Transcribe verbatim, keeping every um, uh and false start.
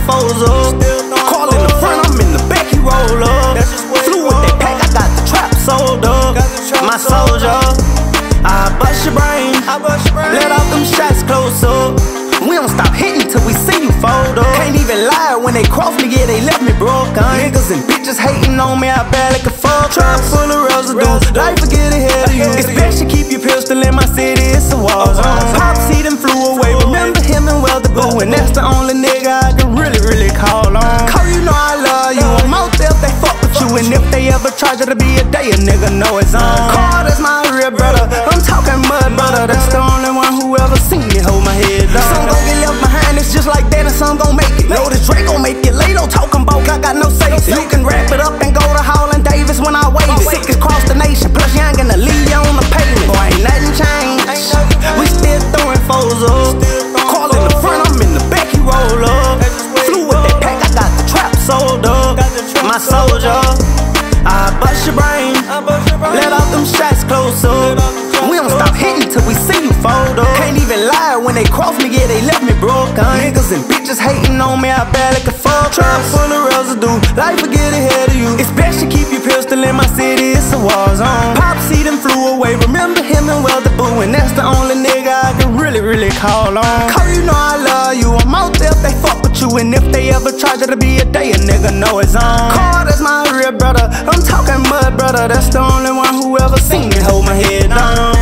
foes up. Call in the front, I'm in the back, he roll up. Flew with that pack, I got the trap sold up. My soldier, I bust your brain. Let off them shots close up. We don't stop hitting till we see you fold up. Can't even lie, when they cross me, yeah, they left me broken. Niggas and bitches hating on me, I barely can fuck. Trap full of residue, life will get ahead of you. It's best you keep your pistol in my city, it's a war zone. Pops, he done flew away, remember him and well the boo. And that's the only nigga I can really, really call on. Cause you know I love you, I'm out there if they fuck with you. And if they ever try to be a day, a nigga know it's on. Carter's my real brother, I'm talking mud brother. That's the only one who ever seen me hold my head down. Some gon' get left behind, it's just like that, and some gon' make it. Know this Drake gon' make it. Lay-Lo talking about I got no say. You can wrap it up and go to Holland Davis when I wave it. Sick across the nation, plus you ain't gonna leave you on the pavement. Boy, ain't nothing changed, we still throwing foes up. Call in the front, I'm in the back, he roll up. Flew with that pack, I got the trap sold up. My soldier, I bust your brain. Let off them shots close up. We don't stop hitting till we see you fold up. Can't even lie, when they cross me, yeah, they left me broken. Niggas and bitches hating on me, I barely can fuck. Trap full of residue, life will get ahead of you. It's best you keep your pistol in my city, it's a war zone. Pops, he done flew away, remember him and well the boo. And that's the only nigga I can really, really call on. Cause you know I love you, I'm out there if they fuck with you. And if they ever try to be a day, a nigga know it's on. Carter's my real brother, I'm talking mud brother. That's the only one who ever seen me hold my head down.